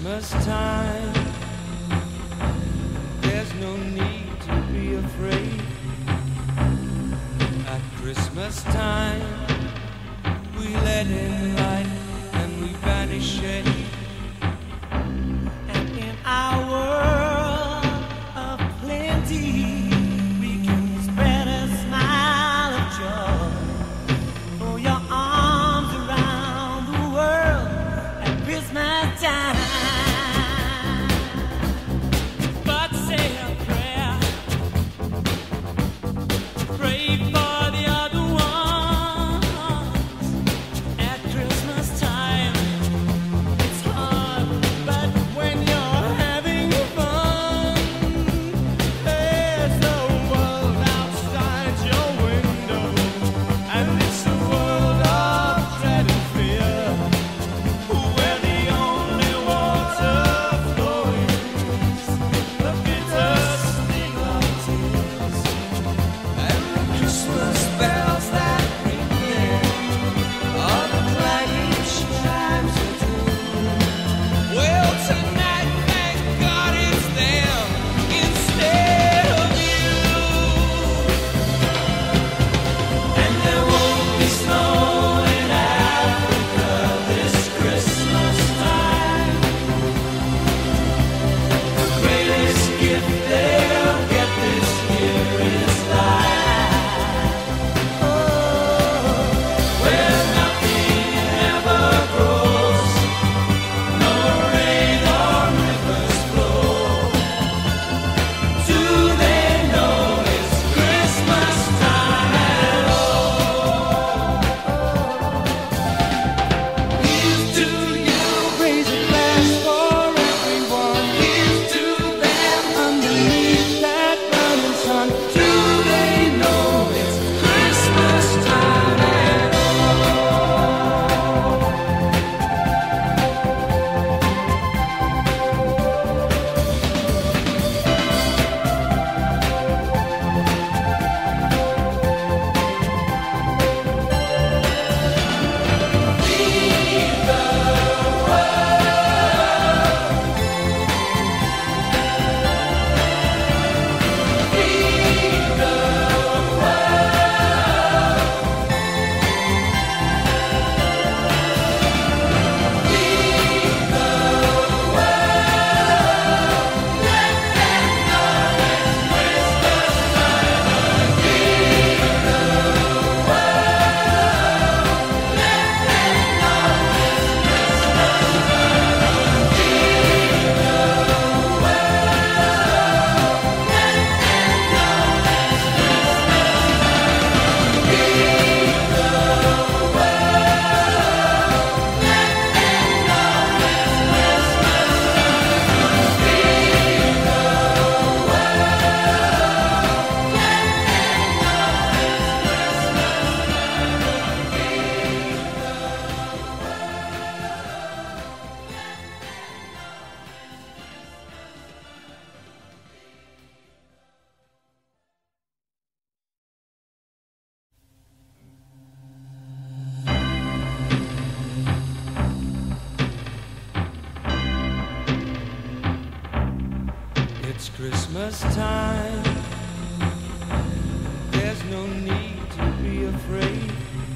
Christmas time, there's no need to be afraid. At Christmas time, we let in light and we banish shade. And in our world of plenty, we can spread a smile of joy. Throw your arms around the world at Christmas time. But say a prayer, pray for the other ones. At Christmas time, it's hard, but when you're having fun, there's a world outside your window, and it's a world of dread and fear, where the only water flows, the bitter sting of tears, and the Christmas bells that ring there are the clanging chimes of doom. Well, tonight, thank God it's them instead of you. And there won't be snow in Africa this Christmas time. The greatest gift they'll get this year is life. Where nothing ever grows, no rain or rivers flow. Do they know it's Christmas time at all? Here's to you, raise a glass for everyone. Here's to them underneath that burning sun. Do they know it's Christmas time at all? It's Christmas time, there's no need to be afraid.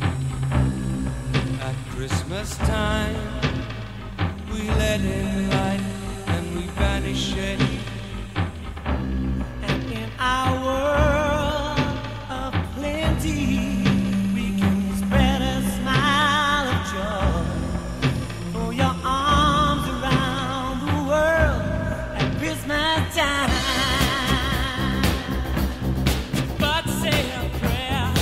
At Christmas time, we let in light and we banish shade. And in our world of plenty, we can spread a smile of joy. Throw your arms around the world at Christmas time. But say a prayer,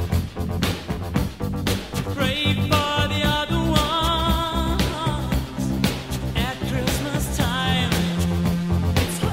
pray for the other ones. At Christmas time, it's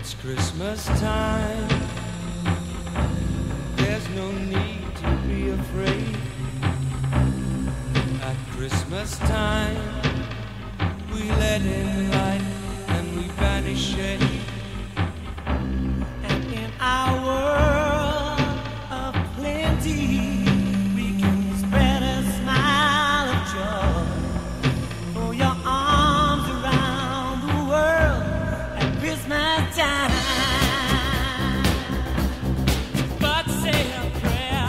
It's Christmas time. There's no need to be afraid. At Christmas time, we let in light and we banish shade. And in our world of plenty, we can spread a smile of joy. For your arms around the world at Christmas time. But say a prayer,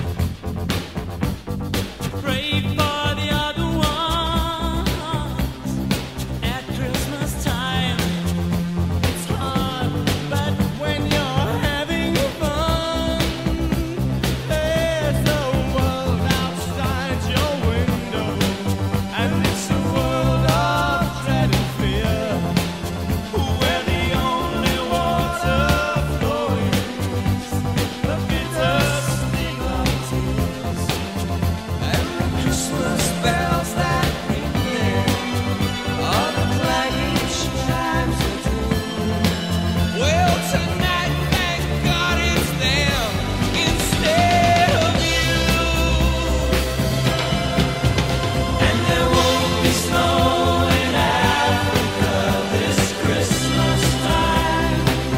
pray for the other ones at Christmas time. It's hard, but when you're having fun, there's a world outside your window, and it's a world of dread and fear, where the only water flowing is the bitter sting of tears, and the Christmas bells that ring there are the clanging chimes of doom. Well, tonight, thank God it's them instead of you. And there won't be snow in Africa this Christmas time.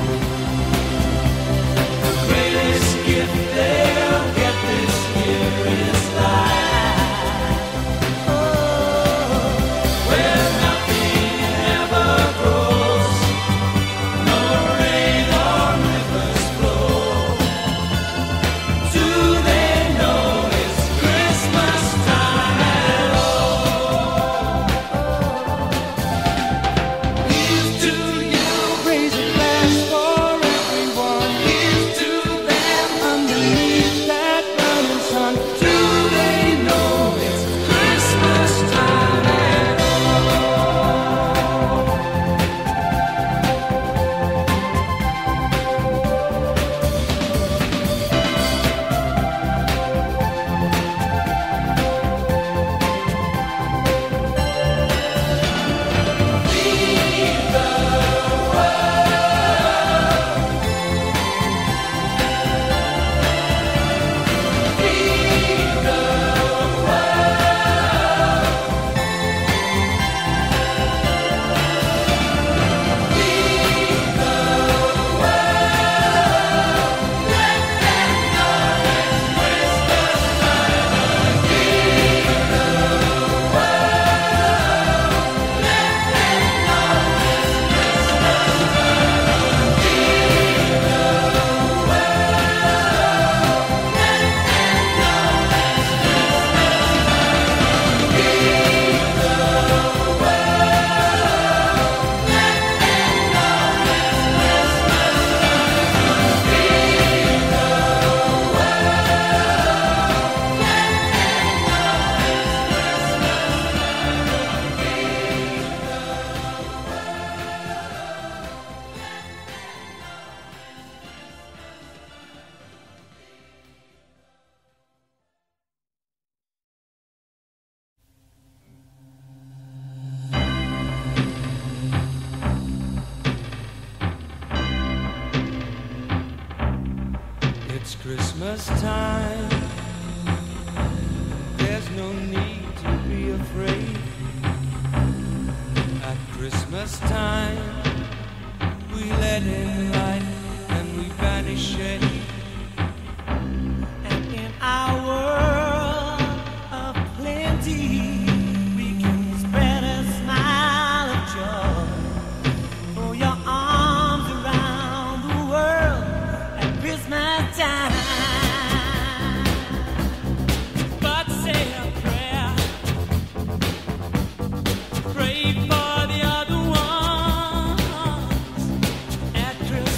The greatest gift they'll get this year is life. Where nothing ever grows, no rain or rivers flow. Do they know it's Christmas time at all? Here's to you, raise a glass for everyone. Here's to them underneath that burning sun. Do they know it's Christmas time at all? It's Christmas time. There's no need to be afraid. At Christmas time, we let in light and we banish shade. And in our world of plenty, we can spread a smile of joy. For your arms around the world at Christmas time. But say a prayer, pray for the other ones at Christmas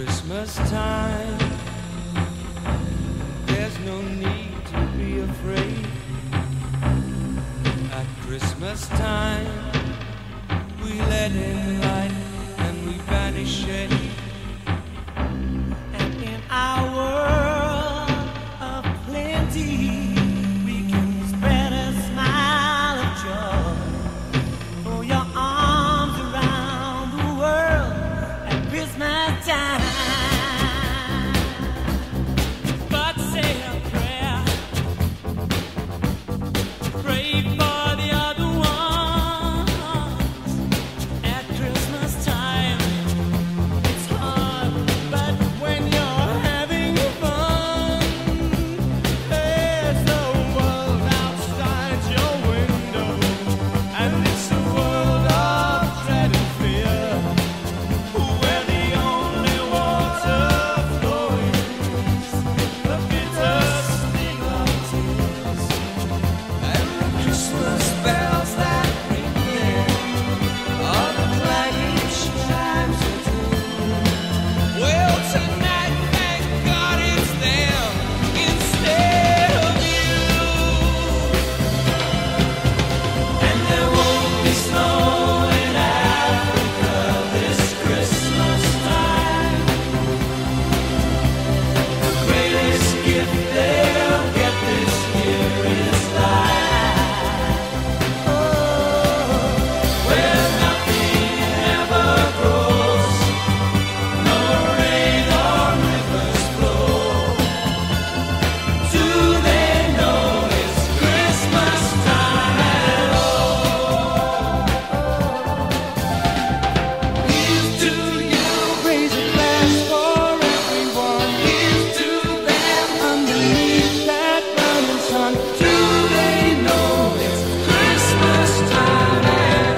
Christmas time, there's no need to be afraid. At Christmas time, we let in light and we banish shade. And in our world of plenty, we can spread a smile of joy. Throw your arms around the world at Christmas time. But say a prayer, pray for the other ones. At Christmas time, it's hard, but when you're having fun, there's a world outside your window, and it's a world of dread and fear, where the only water flowing is the bitter sting of tears, and the Christmas bells that ring there are the clanging chimes of doom. Well, tonight, thank God it's them instead of you. And there won't be snow in Africa this Christmas time. The greatest gift they'll get this year is life. Where nothing ever grows, no rain or rivers flow. Do they know it's Christmas time at all? Here's to you, raise a glass for everyone. Here's to them underneath that burning sun. Do they know it's Christmas time at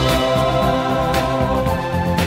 all?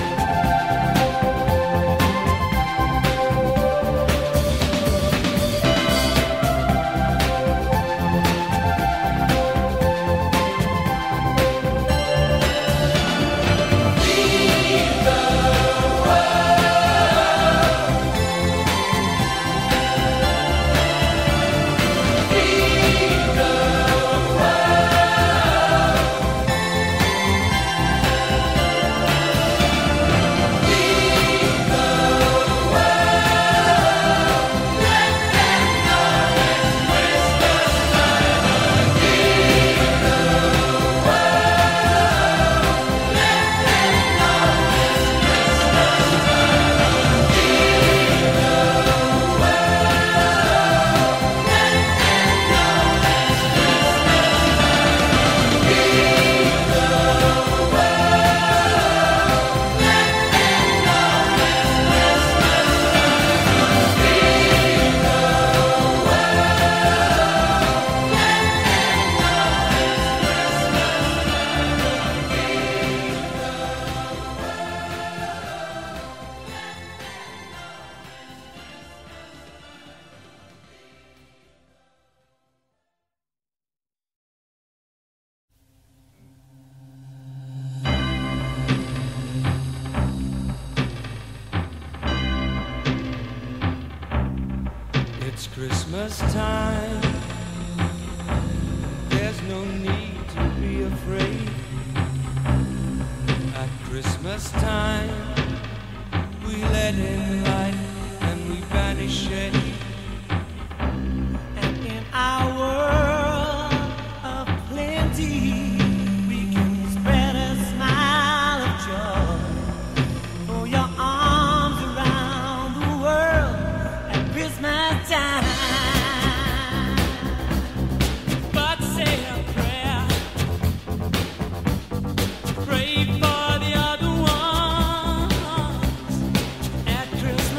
It's Christmas time, there's no need to be afraid. At Christmas time, we let in light and we banish shade. And in our world of plenty, we can spread a smile of joy. Throw your arms around the world at Christmas time. But say a prayer, pray for the other ones. At Christmas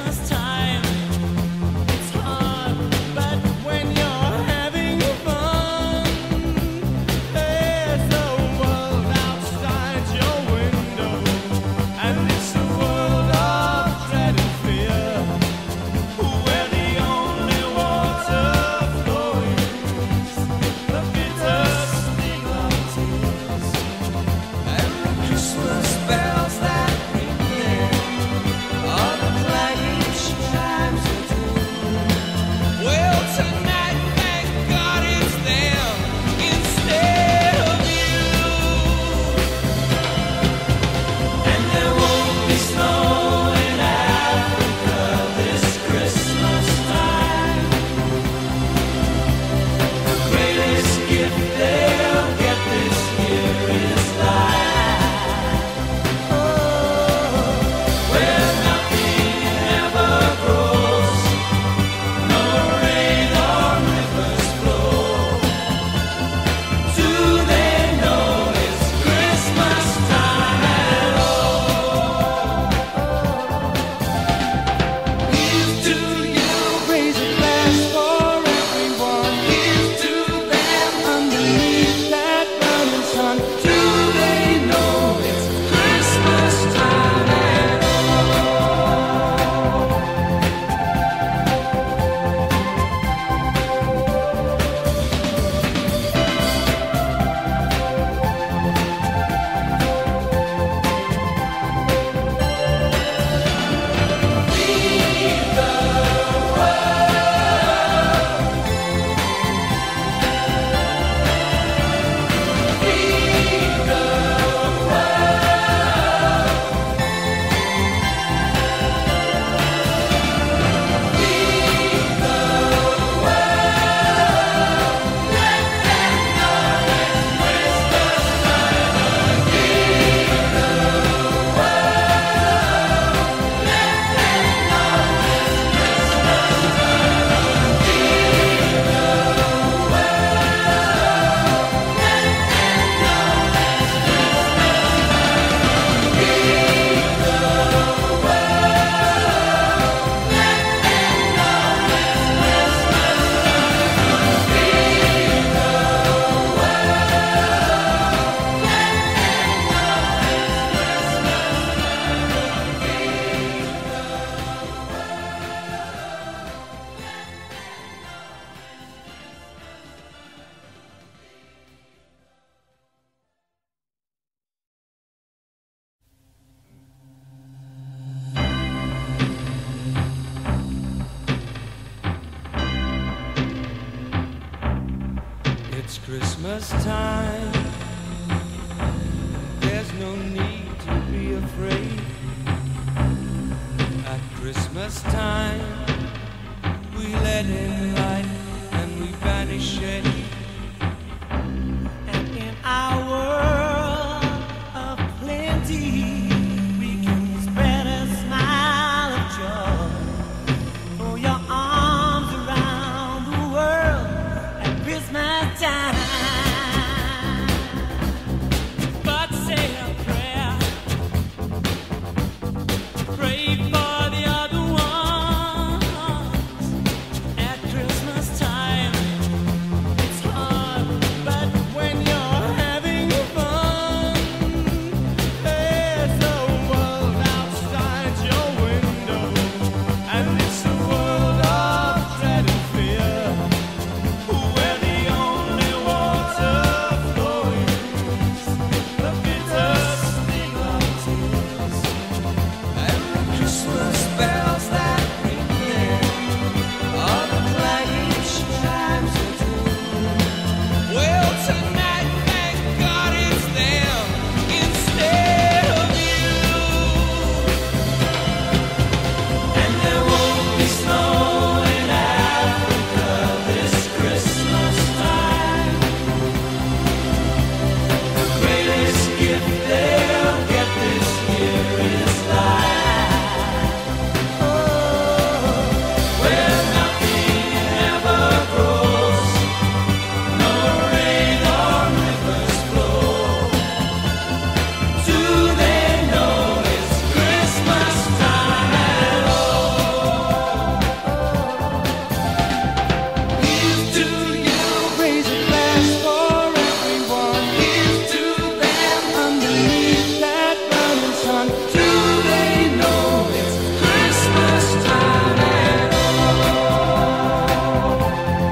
Christmas time, there's no need to be afraid. At Christmas time, we let in light and we banish shade. And in our world of plenty, we can spread a smile of joy. Throw your arms around the world at Christmas time. But say a prayer, pray for the other ones. At Christmas time, it's hard, but when you're having fun, there's a world outside your window, and it's a world of dread and fear, where the only water flowing is the bitter sting of tears, and the Christmas bells that ring there are the clanging chimes of doom. Well, tonight, thank God it's them instead of you. And there won't be snow in Africa this Christmas time. The greatest gift they'll get this year is life. Where nothing ever grows, no rain or rivers flow. Do they know it's Christmas time at all? Here's to you, raise a glass for everyone. Here's to them underneath that burning sun. Do they know it's Christmas time at all?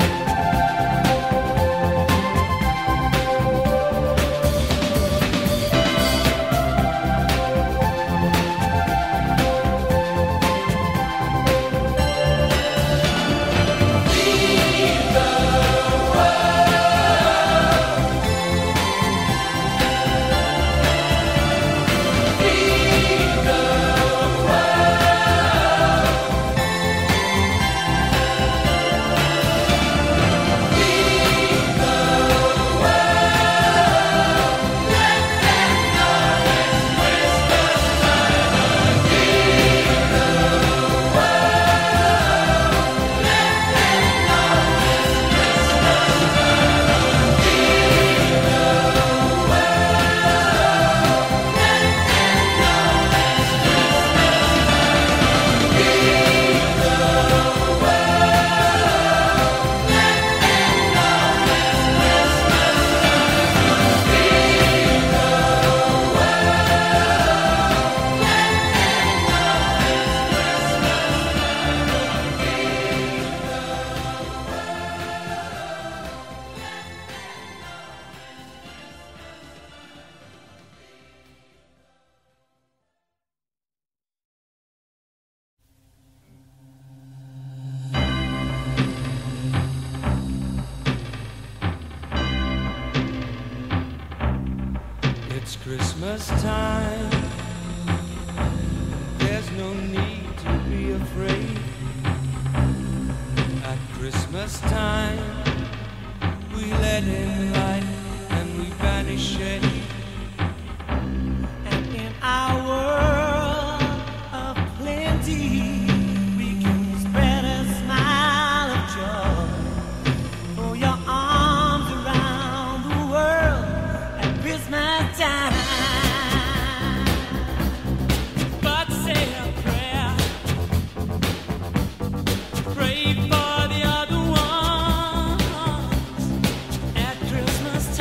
It's Christmas time, there's no need to be afraid. At Christmas time, we let in light and we banish shade. And in our world of plenty, we can spread a smile of joy. Throw your arms around the world at Christmas time. But say a prayer, pray for the other ones. At Christmas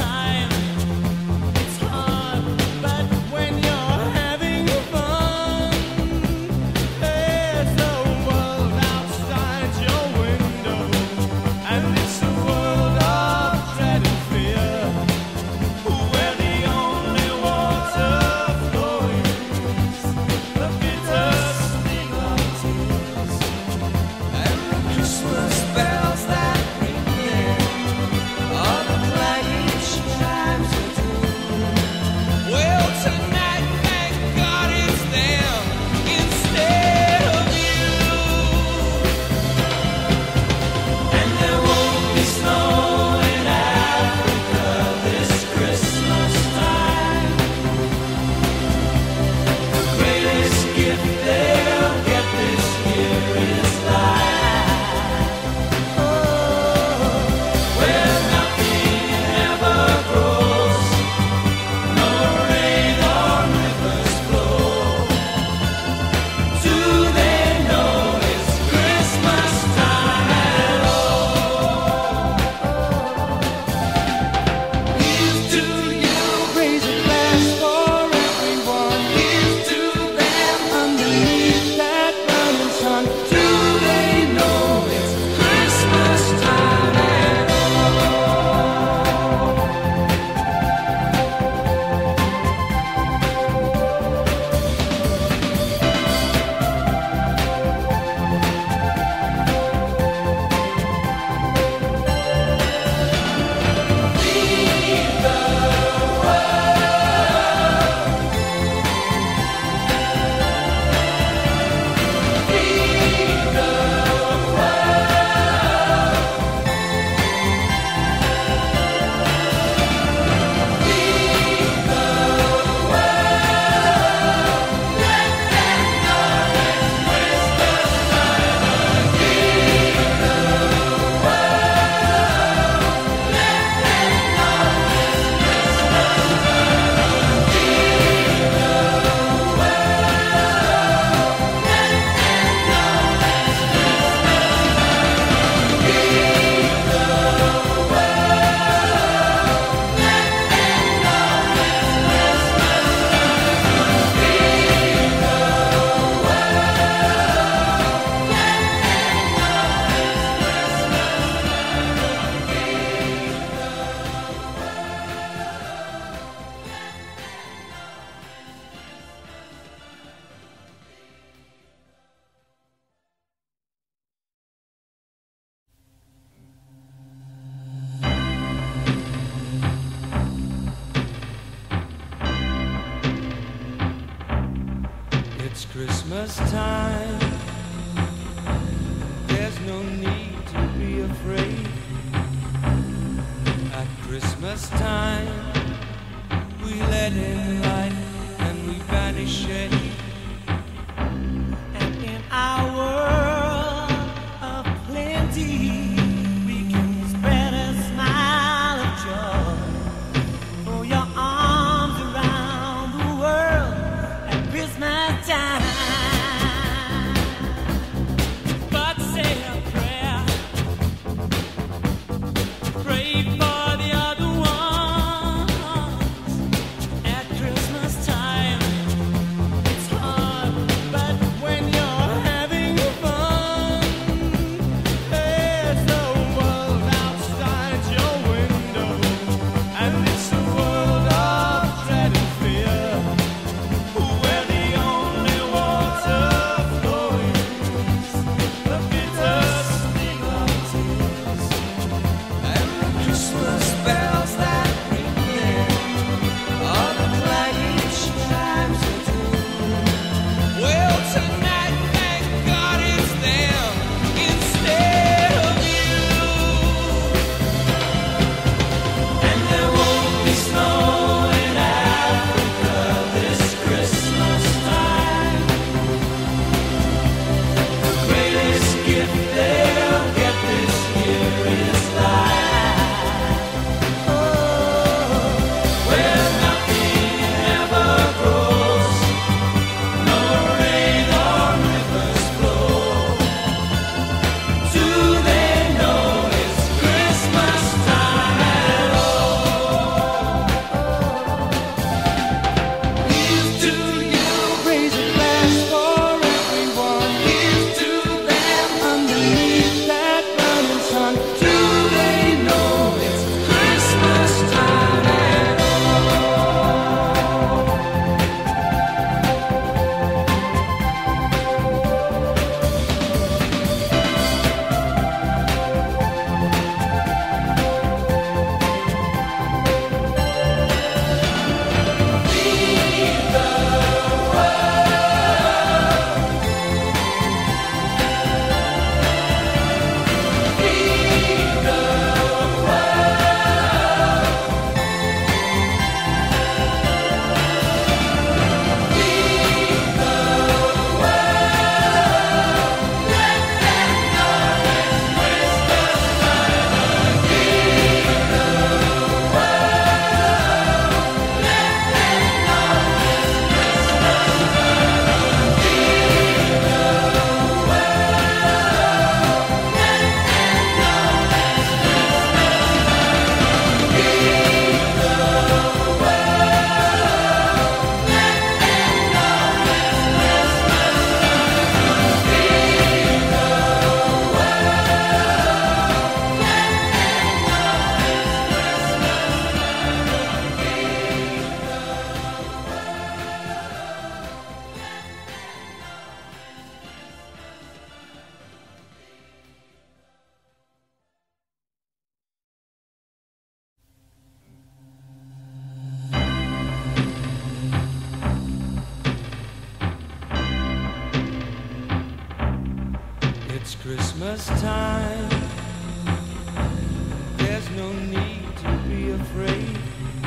Christmas time, there's no need to be afraid. At Christmas time, we let in light and we banish shade. And in our world of plenty, we can spread a smile of joy. Throw your arms around the world at Christmas time. But say a prayer, pray for the other ones. At Christmas time, it's hard, but when you're having fun, there's a world outside your window, and it's a world of dread and fear, where the only water flowing is the bitter sting of tears, and the Christmas bells that ring there are the clanging chimes of doom. Well, tonight, thank God it's them instead of you. And there won't be snow in Africa this Christmas time. The greatest gift they'll get this year is life. Where nothing ever grows, no rain or rivers flow. Do they know it's Christmas time at all? Here's to you, raise a glass for everyone. Here's to them underneath that burning sun. Do they know it's Christmas time at all? It's Christmas time, there's no need to be afraid.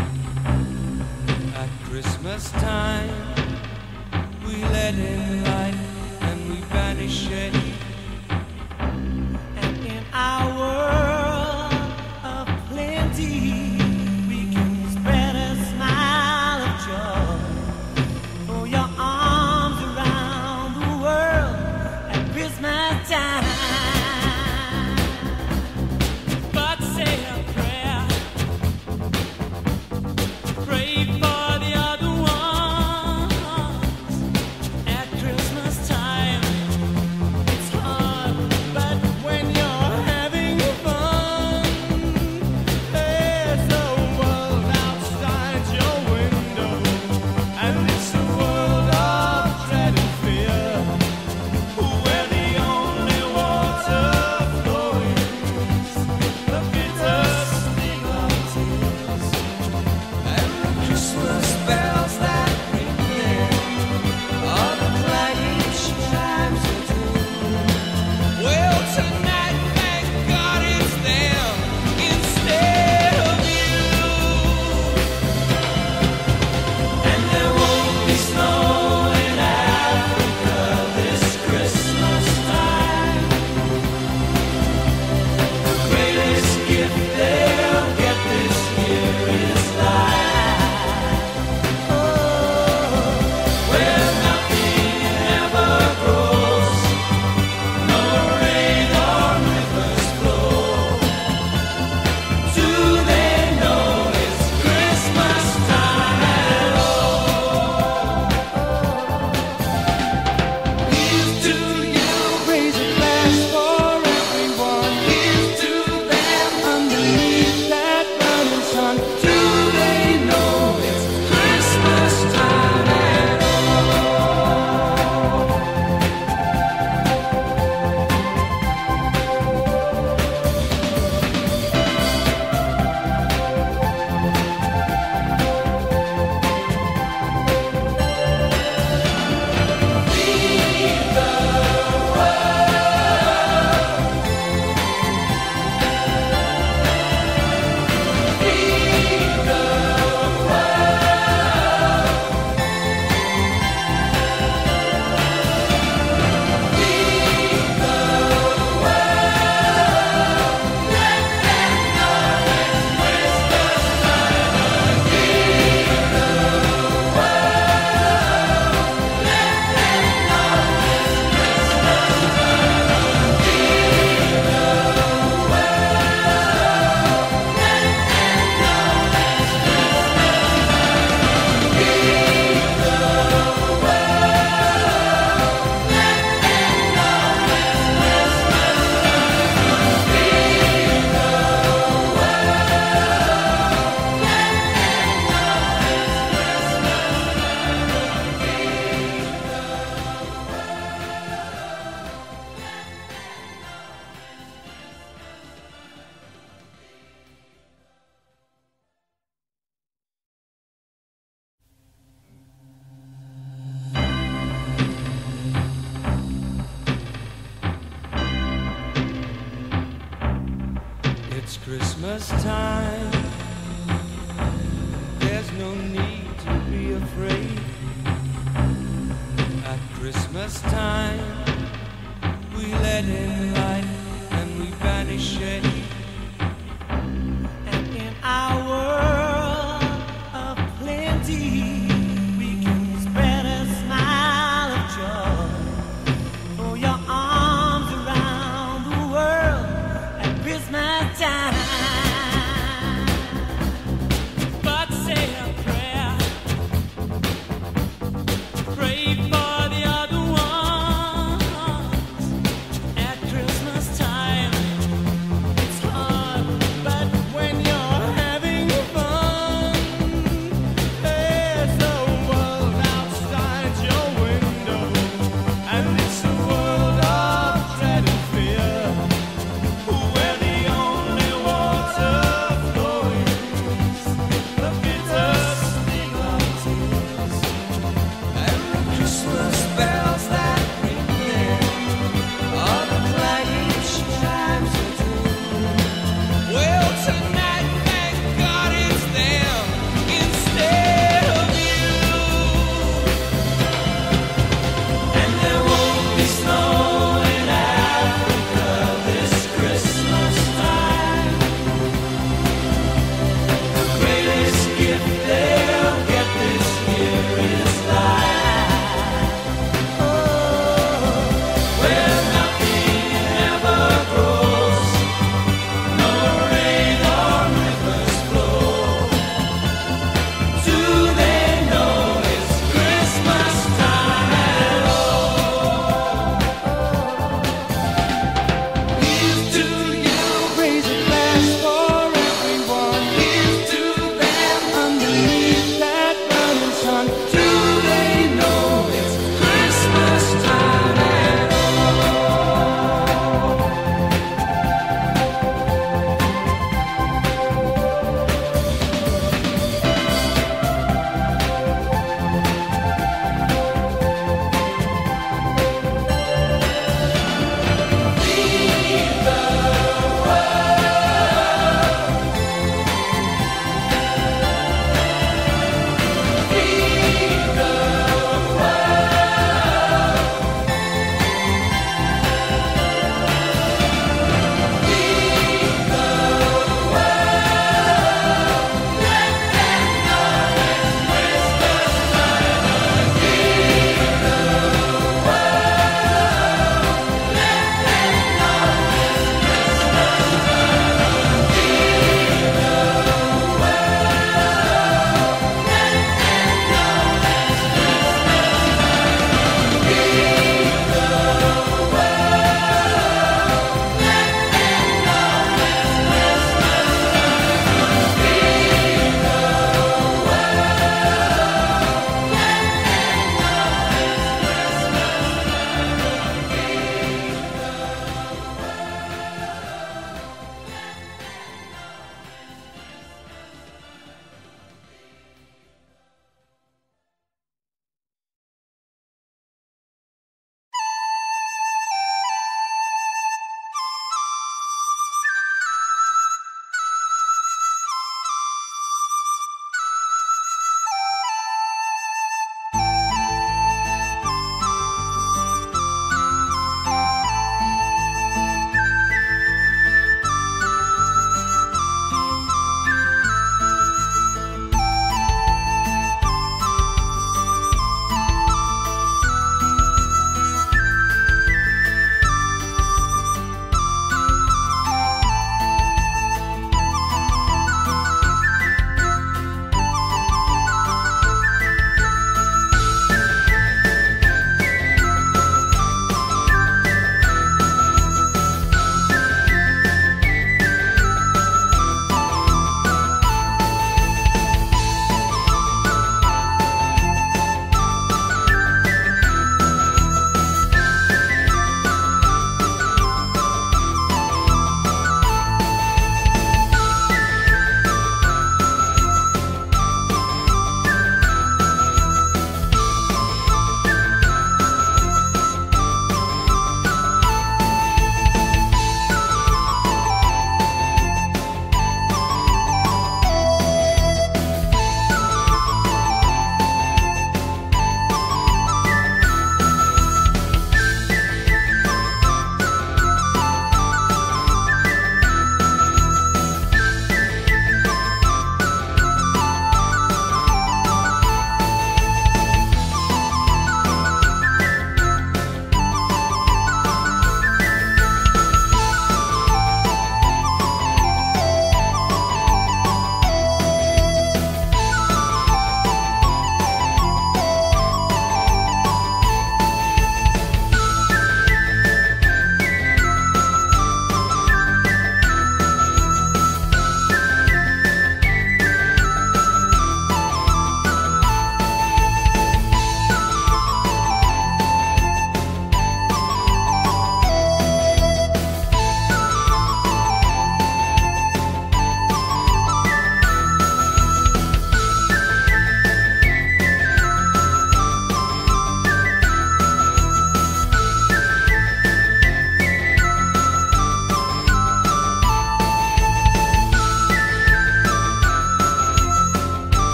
At Christmas time, we let in light and we banish shade. And in our world of plenty, we can spread a smile of joy. Throw your arms around the world at Christmas time. But say a prayer, pray for the other ones. At Christmas time, it's Christmas time, there's no need to be afraid. At Christmas time, we let in light and we banish shade. And in our world of plenty, we can spread a smile of joy. Throw your arms around the world at Christmas time. But say a prayer, pray for the other ones at Christmas time.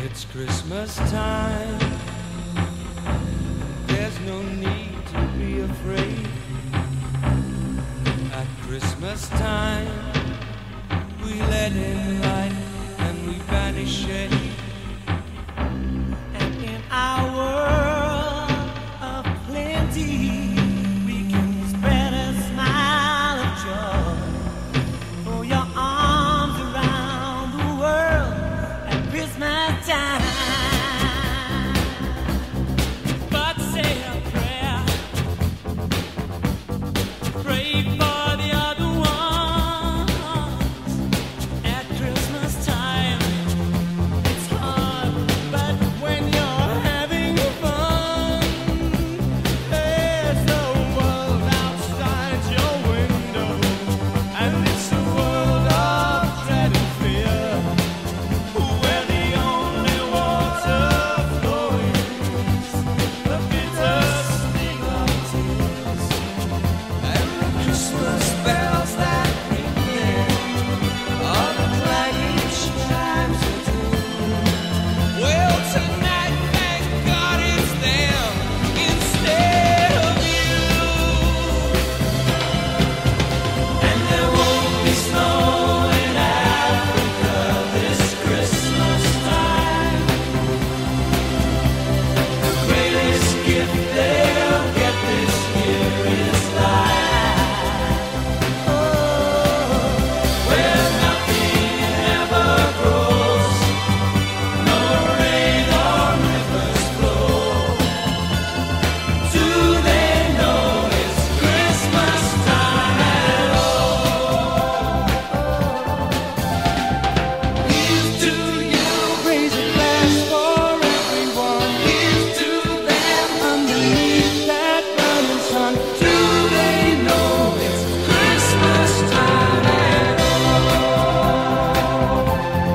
It's Christmas time. There's no need to be afraid. At Christmas time, we let in light and we banish shade. And in our world of plenty, we can spread a smile of joy. Throw your arms around the world at Christmas time. But say a prayer, pray for the other ones. At Christmas time, it's hard, but when you're having fun, there's a world outside your window, and it's a world of dread and fear, where the only water flowing is the bitter sting of tears, and the Christmas bells that ring there are the clanging chimes of doom. Well, tonight, thank God it's them instead of you. And there won't be snow in Africa this Christmas time. The greatest gift they'll get this year is life. Where nothing ever grows, no rain or rivers flow. Do they know it's Christmas time at all? Here's to you, raise a glass for everyone. Here's to them underneath that burning sun. Do they know it's Christmas time at all?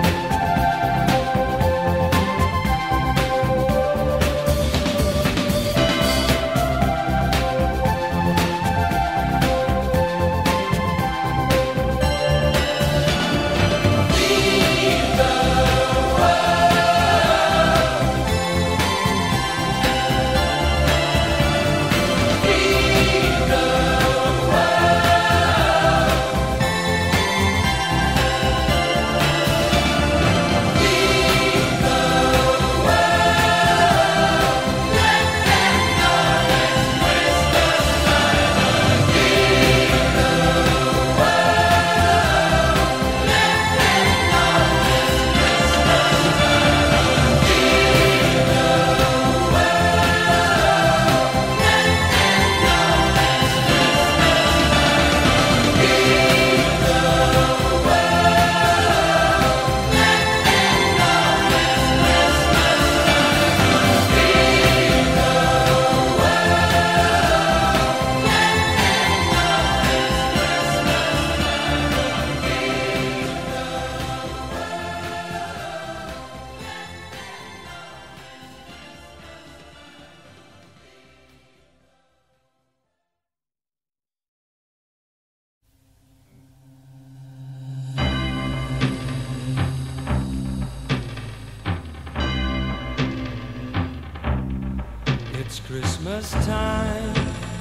It's Christmas time.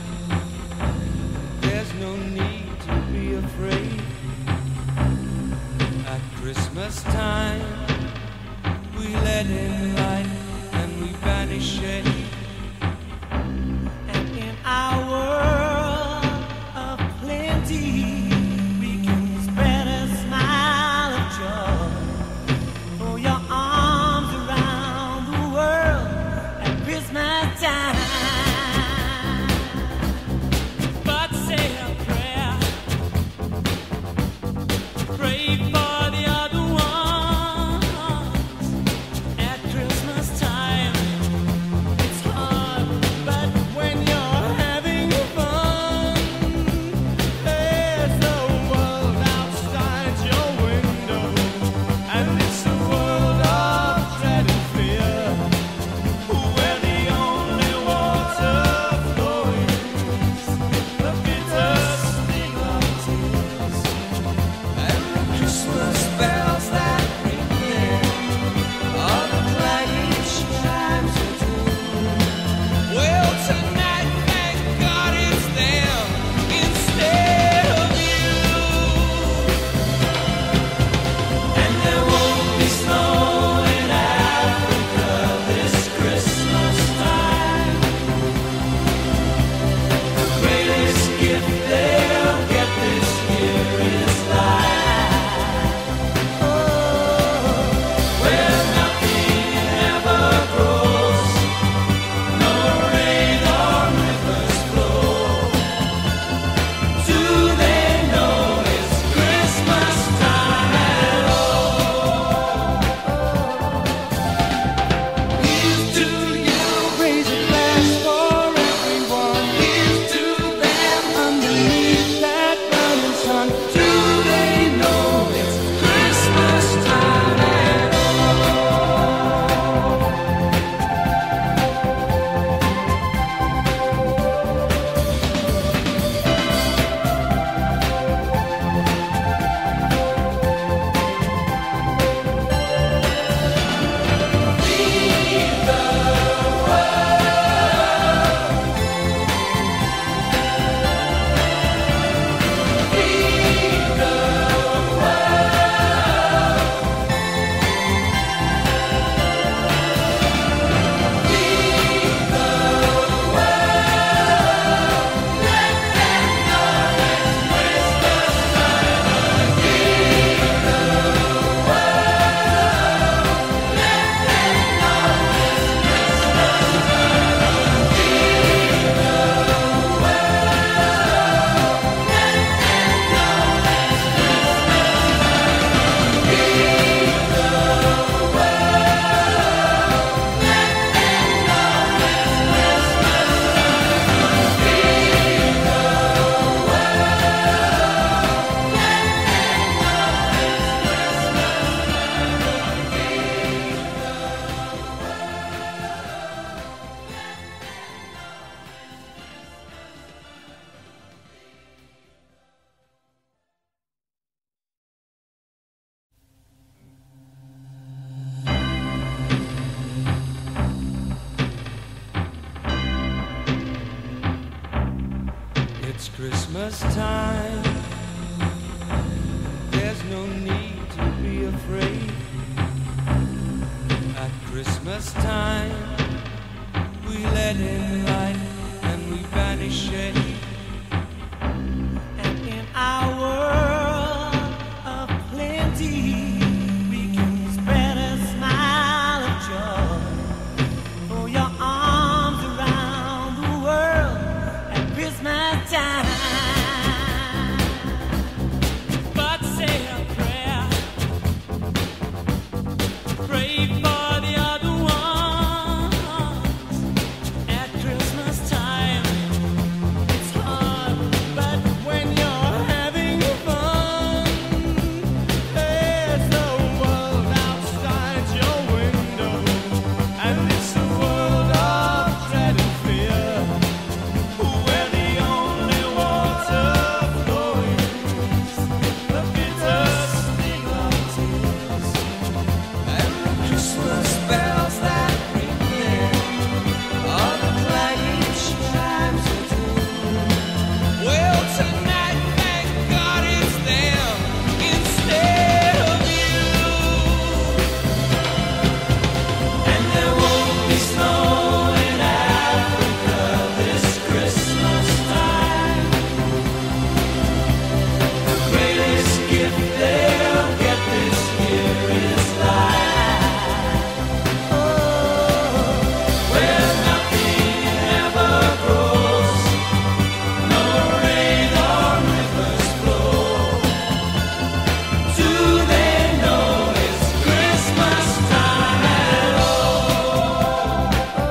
There's no need to be afraid. At Christmas time, we let in light and we banish shade. And in our world of plenty, we can spread a smile of joy. Throw your arms around the world at Christmas time. But say a prayer, pray for the other ones. At Christmas time, It's Christmas time. There's no need to be afraid. At Christmas time, we let in light and we banish shade. And in our world of plenty, we can spread a smile of joy. Throw your arms around the world at Christmas time. But say a prayer, pray for the other ones. At Christmas time, it's hard, but when you're having fun, there's a world outside your window, and it's a world of dread and fear, where the only water flowing is the bitter sting of tears, and the Christmas bells that ring there are the clanging chimes of doom. Well, tonight, thank God it's them instead of you. And there won't be snow in Africa this Christmas time. The greatest gift they'll get this year is life. Where nothing ever grows, no rain or rivers flow. Do they know it's Christmas time at all?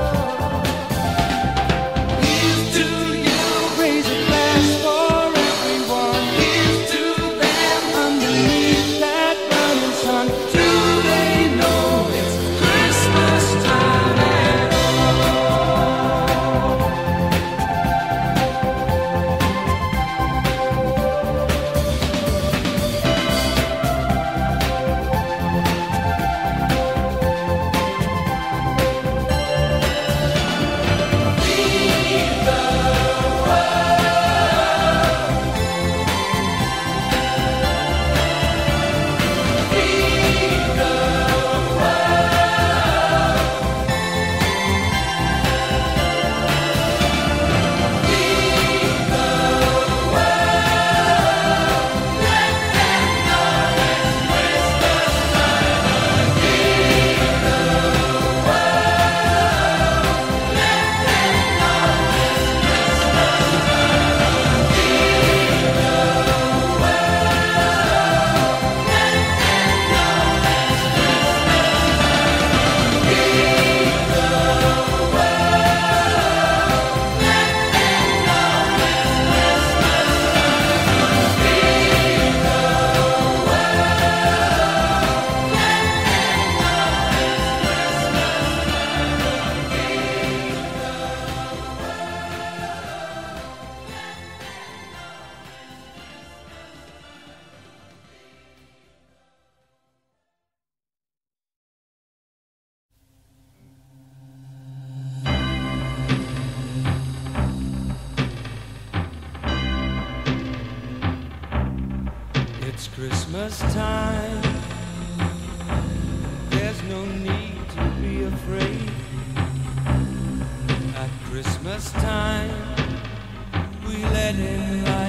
Here's to you, raise a glass for everyone. Here's to them underneath that burning sun. Do they know it's Christmas time at all? It's Christmas time. There's no need to be afraid. At Christmas time, we let in light